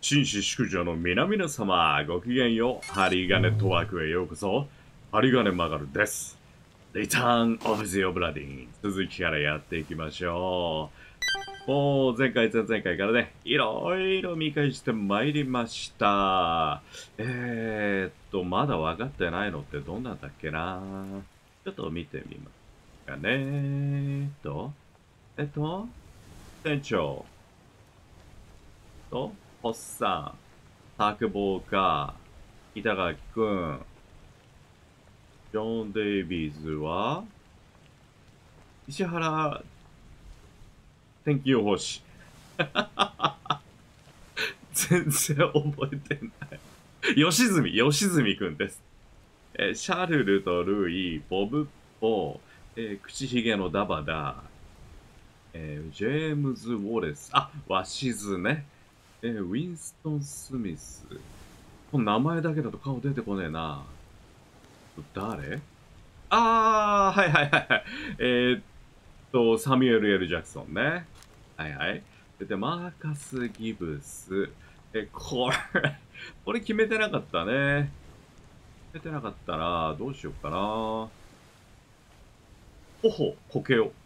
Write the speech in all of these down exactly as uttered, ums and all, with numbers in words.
紳士淑女の皆々様、ごきげんよう。針金ネットワークへようこそ。針金曲がるです。リターンオブジオブラディン。続きからやっていきましょう。もう前回、前々回からね、いろいろ見返してまいりました。えーっと、まだ分かってないのってどんなんだっけな。ちょっと見てみますかね。えっと、えっと、店長と、ホッサン、作坊家、板垣くん、ジョン・デイビーズは、石原天気予報士。全然覚えてない。吉住、吉住くんです。えーシャルルとルイ、ボブッポ、えー口ひげのダバダ、えージェームズ・ウォレス、あ、ワシズね、えーウィンストン・スミス。この名前だけだと顔出てこねえな。誰あー、はいはいはいはい。えーっと、サミュエル・エル・ジャクソンね。はいはい。で、でマーカス・ギブス。え、これこれ決めてなかったね。決めてなかったら、どうしようかな。ほほ、こけよ。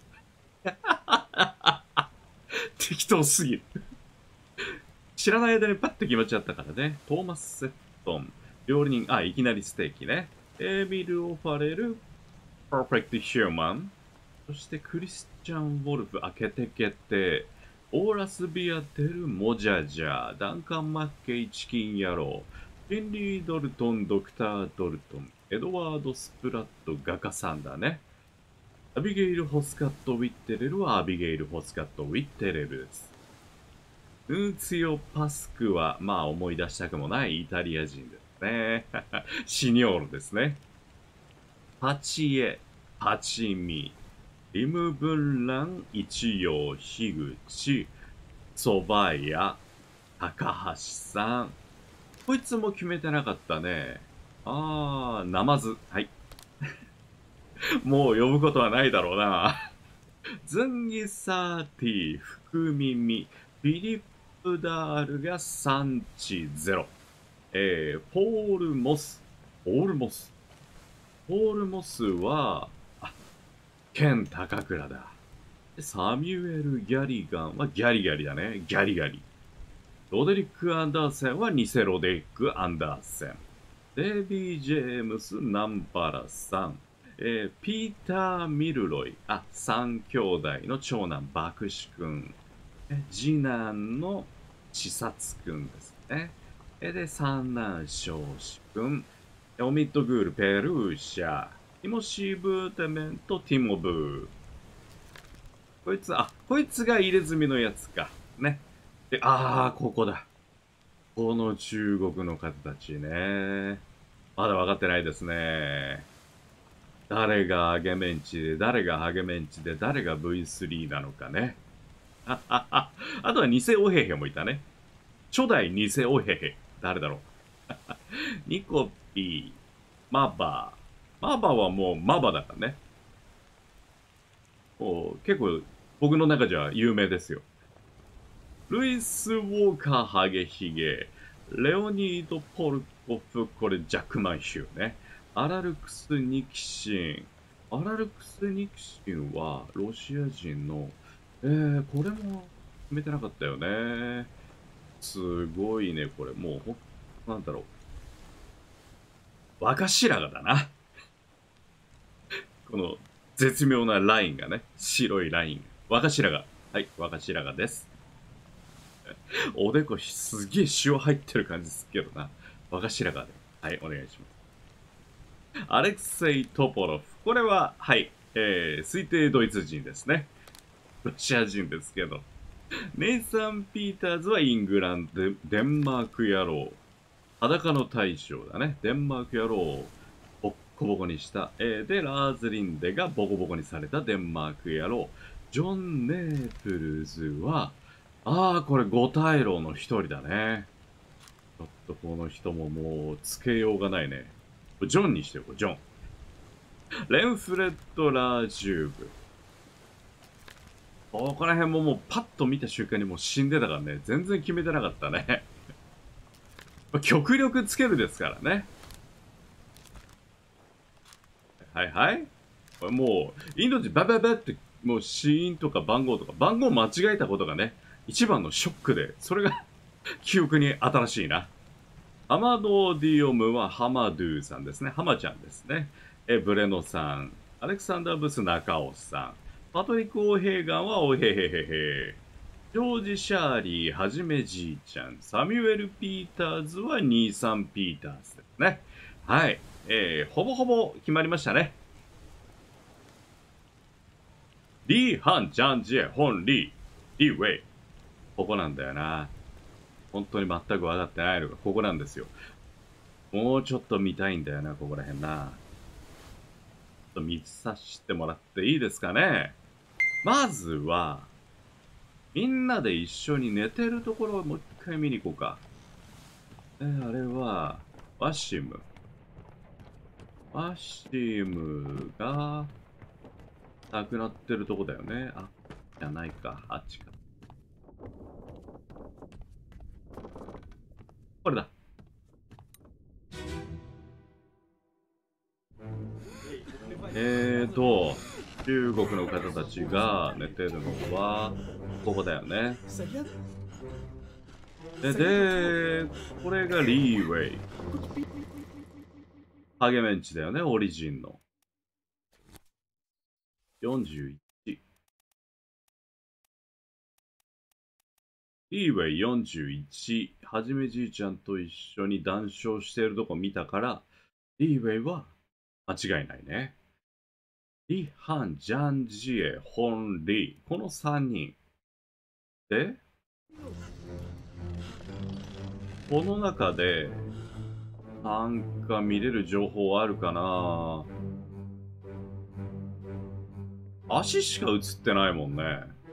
適当すぎる。知らない間にパッと決まっちゃったからね。トーマス・セットン。料理人、あ、いきなりステーキね。エミル・オファレル、パーフェクト・ヒューマン。そしてクリスチャン・ウォルフ、開けてけて、オーラス・ビアテル、モジャジャ、ダンカン・マッケイ、チキン野郎、ヘンリー・ドルトン、ドクター・ドルトン、エドワード・スプラット、画家さんだね。アビゲイル・ホスカット・ウィッテレルはアビゲイル・ホスカット・ウィッテレルです。ヌーツィオ・パスクは、まあ思い出したくもないイタリア人ですね。シニョールですね。パチエ、パチミ、リム・ブンラン、一葉、樋口、蕎麦屋、高橋さん。こいつも決めてなかったね。あー、ナマズ。はい。もう呼ぶことはないだろうな。ズンギサーティ、福耳、フィリップ・ダールがさん値ゼロ。えー、ポール・モス。ポール・モス。ポール・モスは、あ、ケン・高倉だ。サミュエル・ギャリガンはギャリギャリだね。ギャリギャリ。ロデリック・アンダーセンは偽ロデリック・アンダーセン。デビー・ジェームス・ナンパラさん。えー、ピーター・ミルロイ。あ、三兄弟の長男、バクシ君。次男の千薩君ですね。で、三男、少子君。オミット・グール、ペルーシャ。ティモシー・ブーテメント、ティモブー。こいつ、あ、こいつが入れ墨のやつか。ね。で、あー、ここだ。この中国の方たちね。まだ分かってないですね。誰がアゲメンチで、誰がハゲメンチで、誰が ブイスリー なのかね。あとは偽オヘヘもいたね。初代偽オヘヘ。誰だろう。ニコピー、マバー。マバーはもうマバだからね。もう結構僕の中じゃ有名ですよ。ルイス・ウォーカー・ハゲヒゲ、レオニード・ポルコフ、これジャックマン州ね。アラルクス・ニキシン。アラルクス・ニキシンはロシア人の、えー、これも決めてなかったよね。すごいね、これ。もう、ほなんだろう。若白髪だな。この絶妙なラインがね。白いライン。若白髪。はい、若白髪です。おでこすげえ塩入ってる感じすっけどな。若白髪で。はい、お願いします。アレクセイ・トポロフ。これは、はい、えー、推定ドイツ人ですね。ロシア人ですけど。ネイサン・ピーターズはイングランド、デンマーク野郎。裸の大将だね。デンマーク野郎をボッコボコにした。えー、で、ラーズ・リンデがボコボコにされたデンマーク野郎。ジョン・ネープルズは、ああ、これ、五大老の一人だね。ちょっとこの人ももう、つけようがないね。ジョンにしてよ、ジョン。レンフレッド・ラージューブ。ここら辺ももうパッと見た瞬間にもう死んでたからね。全然決めてなかったね。 極力つけるですからね。はいはい。もう、インド人バババって、もう死因とか番号とか、番号間違えたことがね、一番のショックで、それが記憶に新しいな。ハマドディオムはハマドゥさんですね。ハマちゃんですね。え、ブレノさん。アレクサンダー・ブス中尾さん。パトリック・オーヘイガンはおへへへへ。ジョージ・シャーリー、はじめじいちゃん。サミュエル・ピーターズは兄さんピーターズですね。はい。えー、ほぼほぼ決まりましたね。リー・ハン・ジャン・ジエ、ホン・リー、リー・ウェイ。ここなんだよな。本当に全く分かってないのがここなんですよ。もうちょっと見たいんだよな、ここら辺な。ちょっと見させてもらっていいですかね。まずは、みんなで一緒に寝てるところをもう一回見に行こうか。えー、あれは、ワシム。ワシムが、亡くなってるとこだよね。あ、じゃないか。あっちか。これだ。えーと、中国の方たちが寝てるのは、ここだよね。で、で、これがリーウェイ。ハゲメンチだよね、オリジンの。よんじゅういち。リーウェイよんじゅういち。はじめじいちゃんと一緒に談笑しているとこ見たから、リーウェイは間違いないね。リ・ハン、ジャン・ジエ、ホン・リー。このさんにん。で、この中で、なんか見れる情報あるかな？足しか映ってないもんね。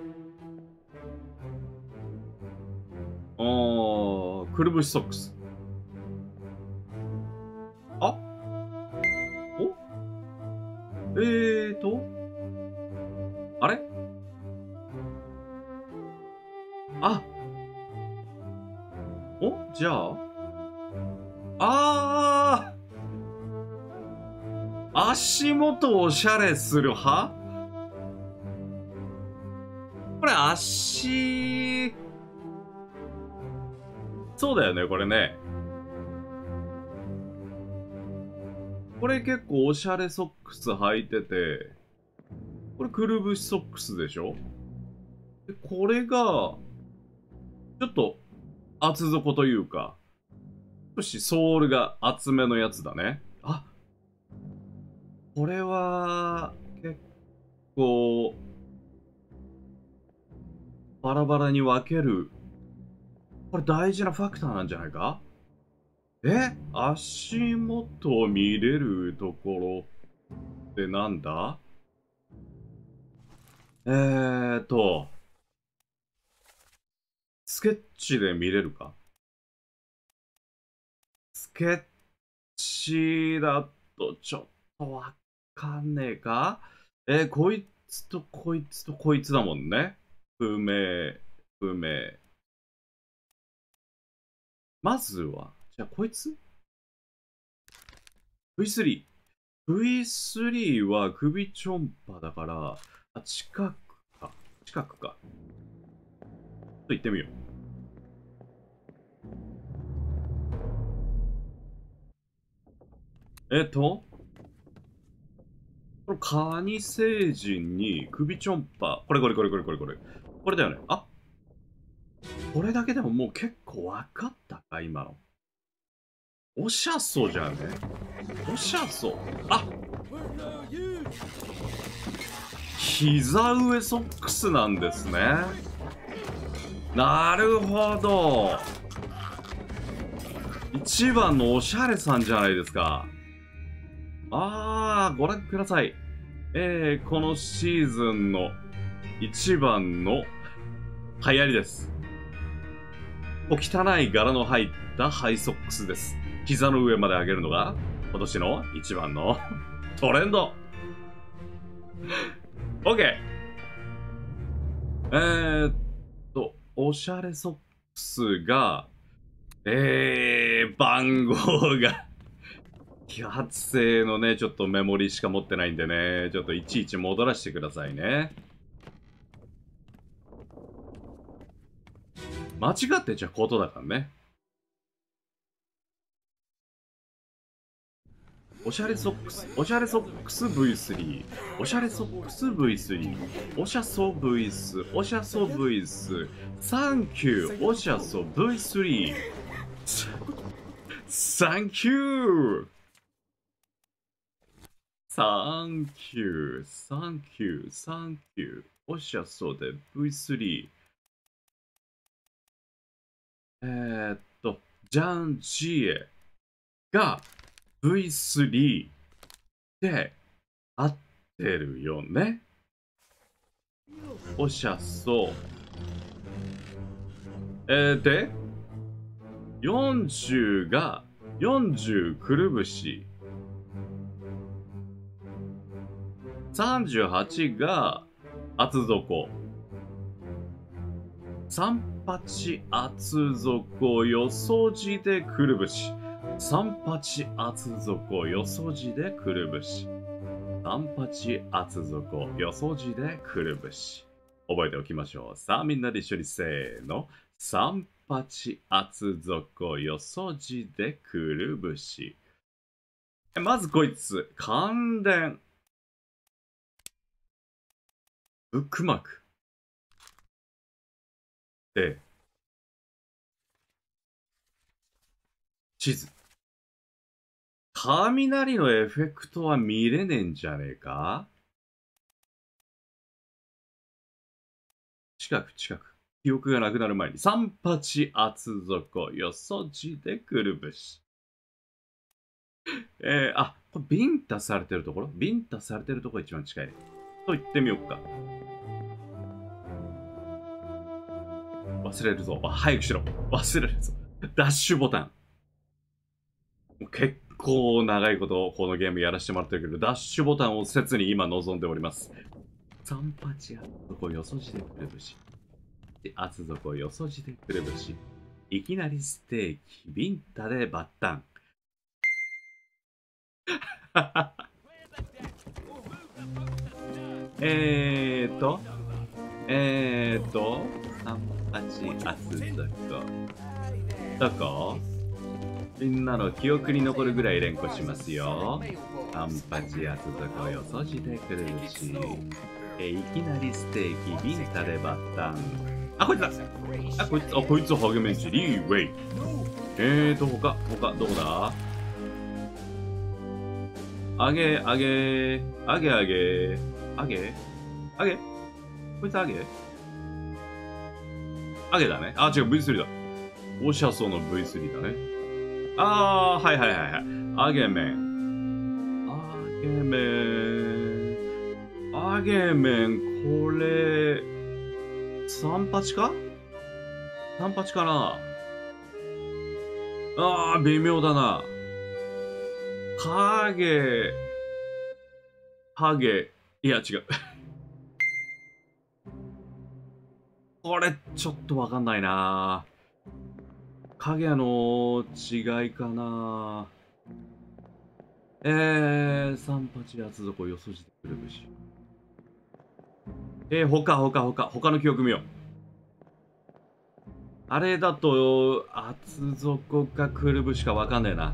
あー、くるぶしソックス。あおえーとあれあおじゃああー足元おしゃれする派これ足そうだよねこれねこれ結構おしゃれソックス履いててこれくるぶしソックスでしょでこれがちょっと厚底というか少しソールが厚めのやつだねあこれは結構バラバラに分けるこれ大事なファクターなんじゃないかえ足元を見れるところってなんだえーとスケッチで見れるかスケッチだとちょっとわかんねえかえー、こいつとこいつとこいつだもんね不明不明まずはじゃあこいつ ブイスリー ブイスリー は首ちょんぱだからあ近くか近くかと言ってみようえっとこれカニ星人に首ちょんぱこれこれこれこれこれこれこれだよねあこれだけでももう結構分かったか今のおしゃそうじゃんねおしゃそうあ膝上ソックスなんですねなるほど一番のおしゃれさんじゃないですかあーご覧くださいえー、このシーズンの一番の流行りですお汚い柄の入ったハイソックスです膝の上まで上げるのが今年の一番のトレンド OK えーっとおしゃれソックスがえー、 ー、番号が揮発性のね、ちょっとメモリしか持ってないんでね、ちょっといちいち戻らせてくださいね。間違ってちゃことだからね。おしゃれソックス、おしゃれソックス ブイスリー、おしゃれソックス ブイスリー、おしゃそ ブイス、おしゃそ ブイス、サンキュー、おしゃそ ブイスリー、サンキュー、サンキュー、サンキュー、サンキュー、おしゃそで ブイスリー、えー、っと、ジャン・ジエが ブイスリー で合ってるよね。おしゃそう。えー、で、よんじゅうがよんじゅうくるぶし。さんじゅうはちが厚底。さんじゅうはち厚底よそじでくるぶし。さんじゅうはち厚底よそじでくるぶし。さんじゅうはち厚底よそじでくるぶし。覚えておきましょう。さあみんなで一緒にせーの。さんじゅうはち厚底よそじでくるぶし。まずこいつ。関連。ブックマーク。で、地図。雷のエフェクトは見れねえんじゃねえか？近く近く。記憶がなくなる前に、さんじゅうはち厚底よそじでくるぶし。えー、あ、これビンタされてるところビンタされてるところ一番近いね。と言ってみようか。忘れるぞ。早くしろ。忘れるぞ。ダッシュボタン。結構長いことこのゲームやらせてもらってるけど、ダッシュボタンを切に今望んでおります。さんじゅうはち厚底よそじでくるぶし。厚底よそじでくるぶし。いきなりステーキ、ビンタでバッタン。えーと、えーと、さんじゅうはち厚底。どこ？みんなの記憶に残るぐらい連呼しますよ。さんじゅうはち厚底よそじでくるぶし。え、いきなりステーキ、ビンタでバッタン。あ、こいつだ！あ、こいつ、あ、こいつハゲメンチリーウェイ。えーと、他、他、どこだ？あげ、あげ、あげあげ、あげ、あげ、こいつあげあげだね。あ、違う、ブイスリー だ。オシャソの ブイスリー だね。あー、はいはいはいはい。あげめん。あげめん。あげめん、これ、さんじゅうはちか さんじゅうはち かな。あー、微妙だな。影、影、いや違う。これ、ちょっとわかんないな。影の違いかな。えー、さんじゅうはち厚底よそじでくるぶし。えー、ほかほかほか、他の記憶見よう。あれだと、厚底かくるぶしかわかんねえな。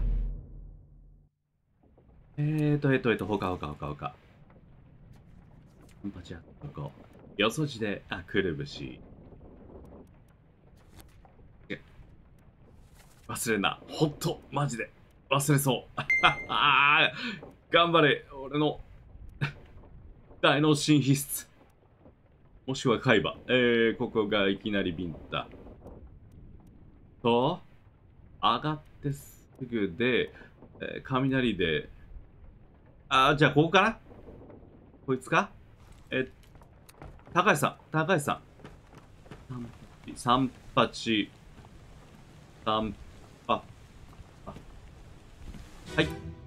えーと、えーと、えーと、ほかほかほかほか。さんじゅうはち厚底。よそじで、あ、くるぶし。忘れんな。ほんと、マジで。忘れそう。頑張れ、俺の大脳神秘質。もしくは海馬。えー、ここがいきなりビンタ。と、上がってすぐで、えー、雷で、あー、じゃあここかなこいつかえ、高橋さん、高橋さん。さんじゅうはち、さん、あ、あ、はい。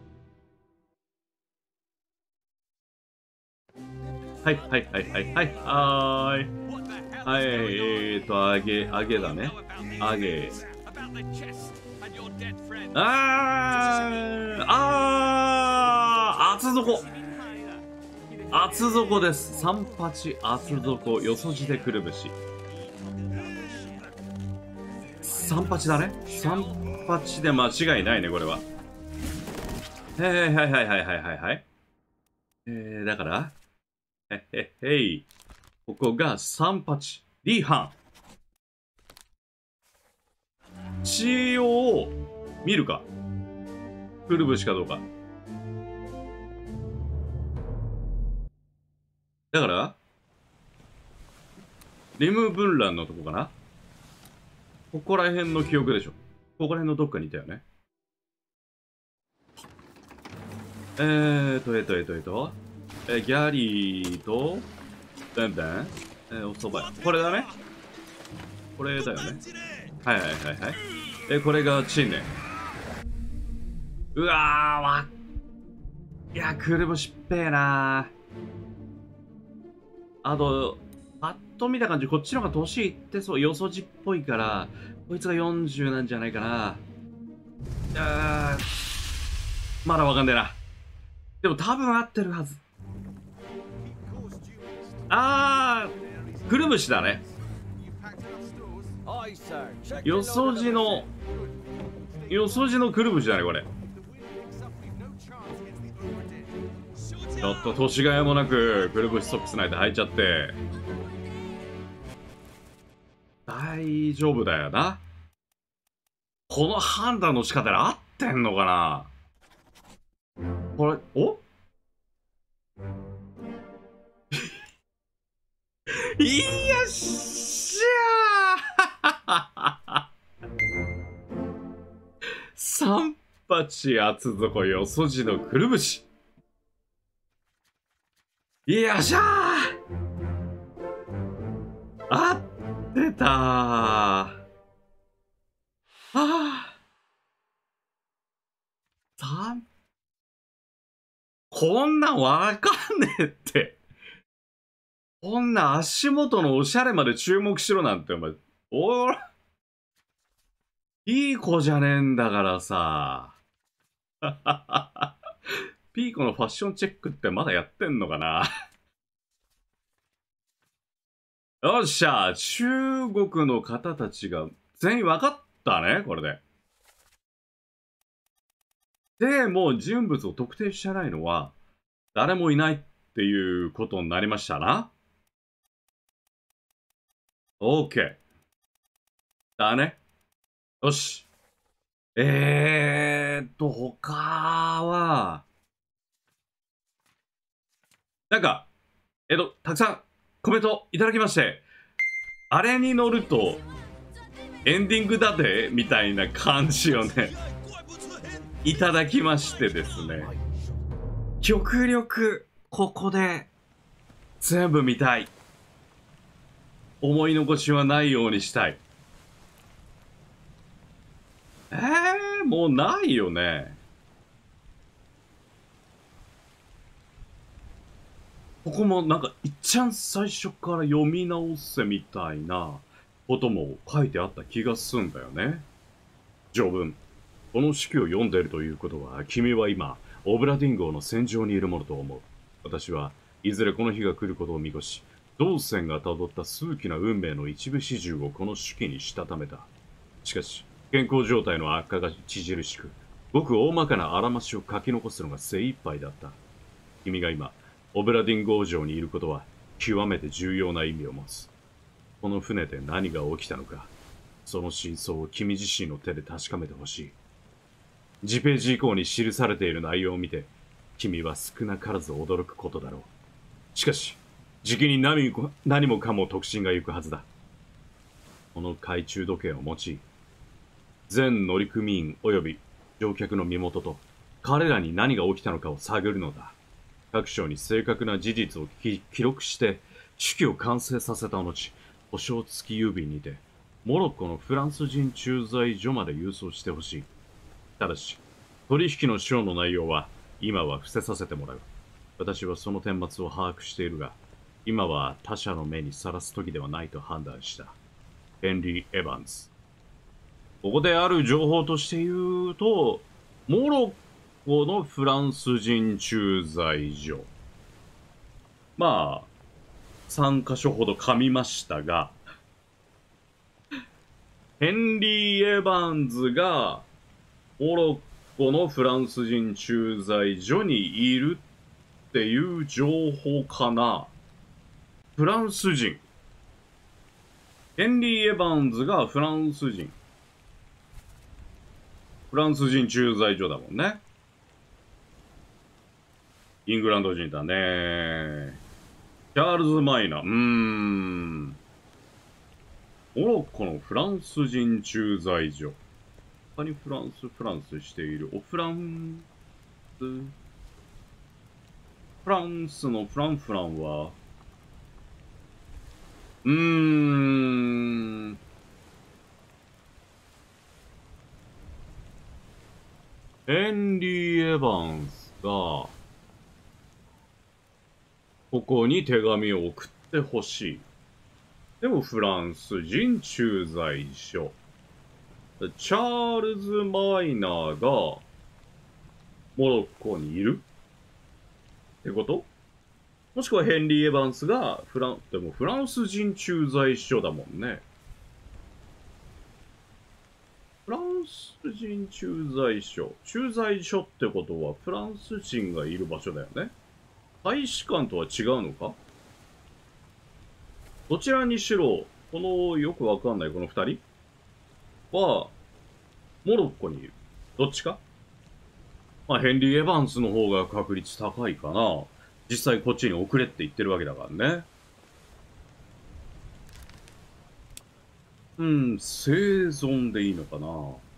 はいはいはいはいはいはーい。はい、えーと、あげ、あげだね。あげ。 あーあー厚底厚底です。三八厚底よそじでくるぶし三八だね。三八で間違いないねこれは。はいはいはいはいはいはいはい。えー、だからへへへいここが三八 D 班仕様を見るかくるぶしかどうか。だからリム分欄のとこかな。ここら辺の記憶でしょ。ここら辺のどっかにいたよね。えーとえーとえーとえーとえー、ギャリーとだんだんえー、おそばこれだね。これだよね。はいはいはいはい。えー、これがチンネ。うわーわいやくるぶしっぺーなー。あとパッと見た感じこっちの方が年いってそうよそじっぽいからこいつがよんじゅうなんじゃないかな。あーまだわかんねえな。でも多分合ってるはず。あーくるぶしだね。よそじのよそじのくるぶしだねこれ。ちょっと年がいもなくくるぶしソックスないと履いちゃって大丈夫だよな。この判断の仕方で合ってんのかなこれ。おいやっしゃー三八厚底よそじのくるぶし。よっしゃー合ってたー。あ三こんなんわかんねえって。こんな足元のおしゃれまで注目しろなんてお前おらいい子じゃねえんだからさ。ピーコのファッションチェックってまだやってんのかな。よっしゃ中国の方たちが全員分かったねこれで。でもう人物を特定してないのは誰もいないっていうことになりましたな。OK だね。よし。えーっと他はなんかえっとたくさんコメントいただきましてあれに乗るとエンディングだでみたいな感じをねいただきましてですね極力ここで全部見たい。思い残しはないようにしたい。えー、もうないよね。ここもなんかいっちゃん最初から読み直せみたいなことも書いてあった気がすんだよね。序文。この手記を読んでいるということは君は今オブラディン号の戦場にいるものと思う。私はいずれこの日が来ることを見越し同船がたどった数奇な運命の一部始終をこの手記にしたためた。しかし健康状態の悪化が著しくごく大まかなあらましを書き残すのが精一杯だった。君が今オブラディン号城にいることは極めて重要な意味を持つ。この船で何が起きたのか、その真相を君自身の手で確かめてほしい。次ページ以降に記されている内容を見て、君は少なからず驚くことだろう。しかし、じきに何も、何もかも特進が行くはずだ。この懐中時計を用い、全乗組員及び乗客の身元と、彼らに何が起きたのかを探るのだ。各省に正確な事実を記録して手記を完成させた後、保証付き郵便にてモロッコのフランス人駐在所まで郵送してほしい。ただし取引の章の内容は今は伏せさせてもらう。私はその顛末を把握しているが今は他者の目にさらす時ではないと判断した。ヘンリー・エヴァンズ。 ここである情報として言うと、モロッコのフランス人駐在所。まあ、さん箇所ほど噛みましたが、ヘンリー・エヴァンズがモロッコのフランス人駐在所にいるっていう情報かな。フランス人。ヘンリー・エヴァンズがフランス人。フランス人駐在所だもんね。イングランド人だね。チャールズ・マイナー。うーん。モロッコのフランス人駐在所。他にフランス、フランスしている。お、フランス。フランスのフランフランは、うーん。ヘンリー・エヴァンスが、ここに手紙を送ってほしい。でもフランス人駐在所。チャールズ・マイナーがモロッコにいるってこと？もしくはヘンリー・エヴァンスがフラン、でもフランス人駐在所だもんね。フランス人駐在所。駐在所ってことはフランス人がいる場所だよね。大使館とは違うのか？どちらにしろ、このよくわかんないこの二人は、モロッコにいる。どっちか？まあ、ヘンリー・エヴァンスの方が確率高いかな。実際こっちに送れって言ってるわけだからね。うん、生存でいいのかな。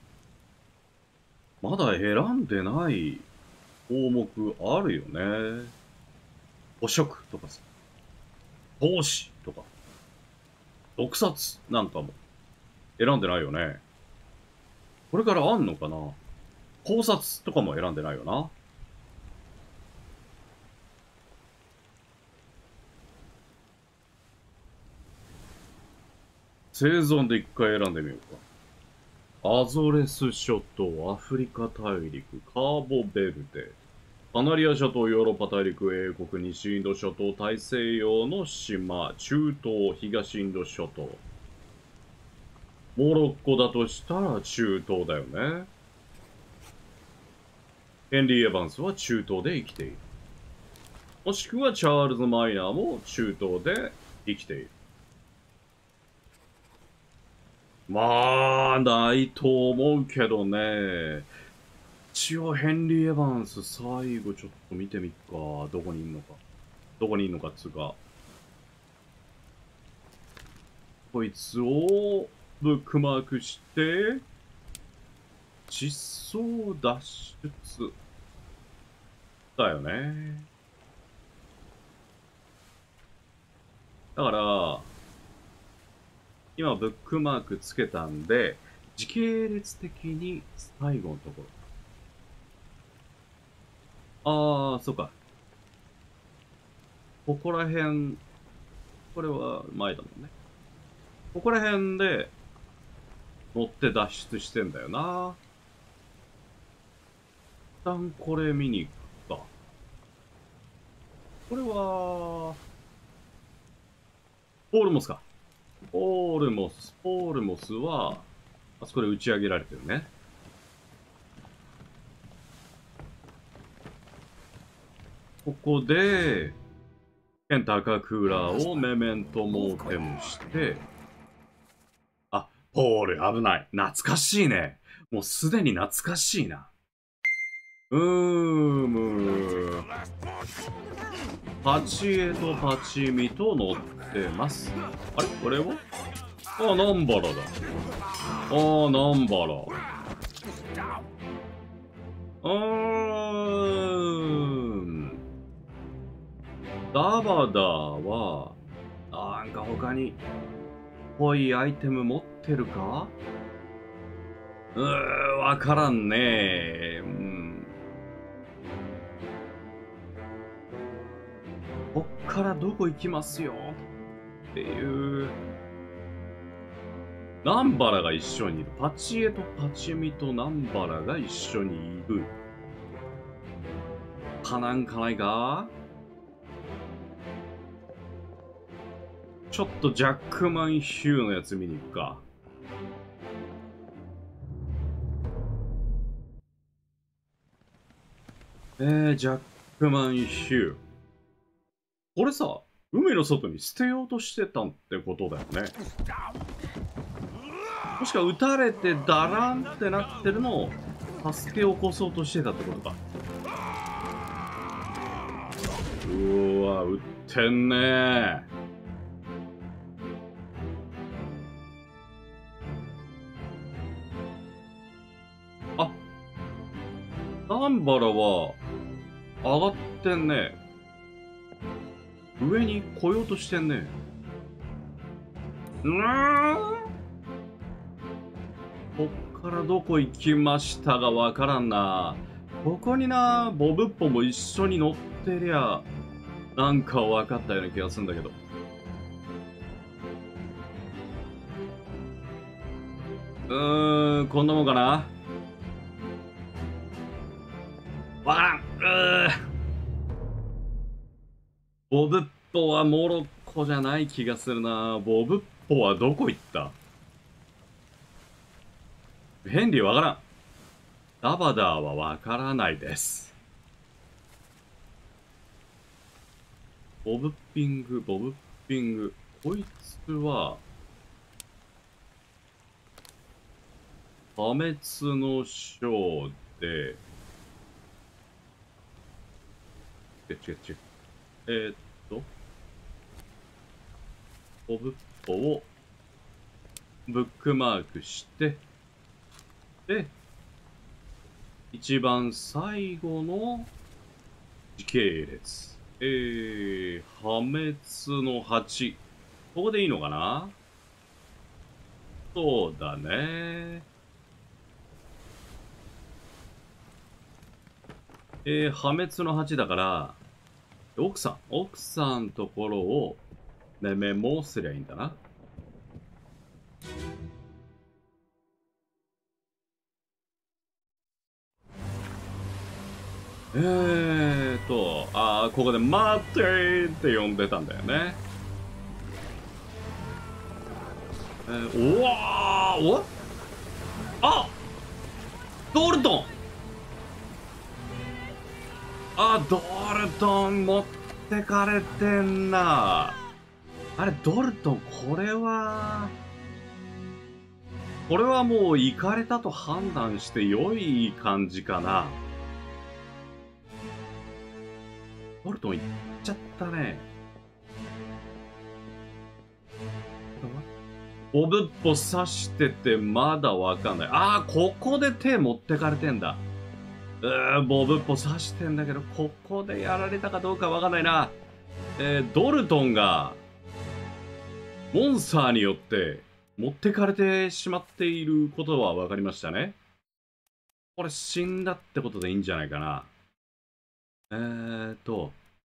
まだ選んでない項目あるよね。汚職とかさ、投資とか、毒殺なんかも選んでないよね。これからあんのかな。考察とかも選んでないよな。生存で一回選んでみようか。アゾレス諸島、アフリカ大陸、カーボベルデ、カナリア諸島、ヨーロッパ大陸、英国、西インド諸島、大西洋の島、中東、東インド諸島。モロッコだとしたら中東だよね。ヘンリー・エヴァンスは中東で生きている。もしくはチャールズ・マイナーも中東で生きている。まあ、ないと思うけどね。一応ヘンリー・エヴァンス最後ちょっと見てみっか。どこにいんのか。どこにいんのかっつうか。こいつをブックマークして、失踪脱出。だよね。だから、今ブックマークつけたんで、時系列的に最後のところ。あー、そうか。ここら辺、これは前だもんね。ここら辺で乗って脱出してんだよな。一旦これ見に行くか。これは、ポールモスか。ポールモス、ポールモスは、あそこで打ち上げられてるね。ここで、ケンタカクーラーをメメントモーテムして、あ、ポール危ない。懐かしいね。もうすでに懐かしいな。うーむ。パチエとパチミと乗ってます。あれこれはあ、ナンバラだ。あー、ナンバラ。うーん。ダバダは、なんか他に、ぽいアイテム持ってるか？うー、わからんね。うん。こっからどこ行きますよっていう。 南原が一緒にいる。パチエとパチミと南原が一緒にいる。かなんかないか？ちょっとジャックマン・ヒューのやつ見に行くか。えー、ジャックマン・ヒュー。これさ、海の外に捨てようとしてたってことだよね。もしくは撃たれてダランってなってるのを助け起こそうとしてたってことか。うーわ、撃ってんねー。あ、南原は上がってんね。上に来ようとしてんね。うーん、こっからどこ行きましたがわからんな。ここにな、ボブッポも一緒に乗ってりゃ、なんか分かったような気がするんだけど。うーん、こんなもんかな。わからん。うー、ボブッポはモロッコじゃない気がするな。ボブッポはどこ行った？ヘンリーわからん。ダバダーはわからないです。ボブッピング、ボブッピング。こいつは、破滅の章で、違う違う違う。えー、っと、ボブッポをブックマークして、で、一番最後の時系列。えー、破滅のはち。ここでいいのかな？そうだね。えー、破滅のはちだから、奥さん、奥さんところをメメモすりゃいいんだな。えーと、あー、ここで待ってーって呼んでたんだよね。えー、おわー、おあ、ドルトン、あ、ドルトン持ってかれてんな。あれ、ドルトン、これは、これはもう行かれたと判断して良い感じかな。ドルトン行っちゃったね。ボブッポ刺しててまだわかんない。ああ、ここで手持ってかれてんだ。うーん、ボブッポ刺してんだけど、ここでやられたかどうかわかんないな。えー、ドルトンが、モンスターによって持ってかれてしまっていることはわかりましたね。これ死んだってことでいいんじゃないかな。えーと、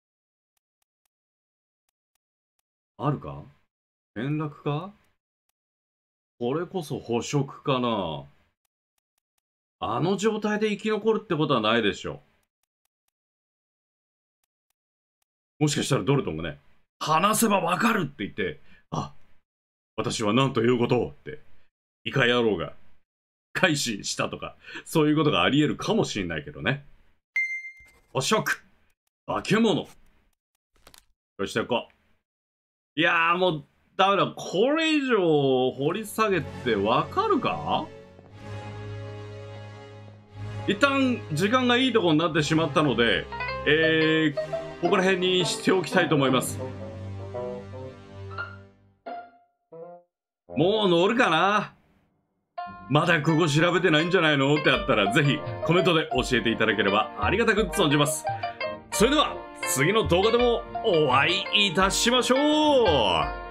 あるか？連絡か？これこそ捕食かな。あの状態で生き残るってことはないでしょ。もしかしたらドルトンがね、話せばわかるって言って、あ、私は何ということをって、イカ野郎が開始したとか、そういうことがあり得るかもしれないけどね。捕食、化け物。よし、やっこう。いやーもう、ダメだ。これ以上掘り下げてわかるか？一旦時間がいいとこになってしまったので、えー、ここら辺にしておきたいと思います。もう乗るかな？まだここ調べてないんじゃないのってあったら、ぜひコメントで教えていただければありがたく存じます。それでは次の動画でもお会いいたしましょう。